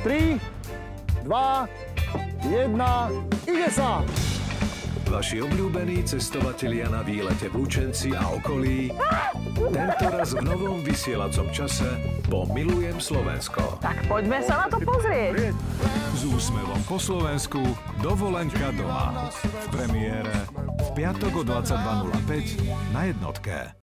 3, 2, 1, ide sa! Vaši obľúbení cestovatelia na výlete v Lučenci a okolí, tentoraz v novom vysielacom čase Pomilujem Slovensko. Tak poďme sa na to pozrieť. S úsmevom po Slovensku, dovolenka doma. V premiére v piatok o 22:05 na Jednotke.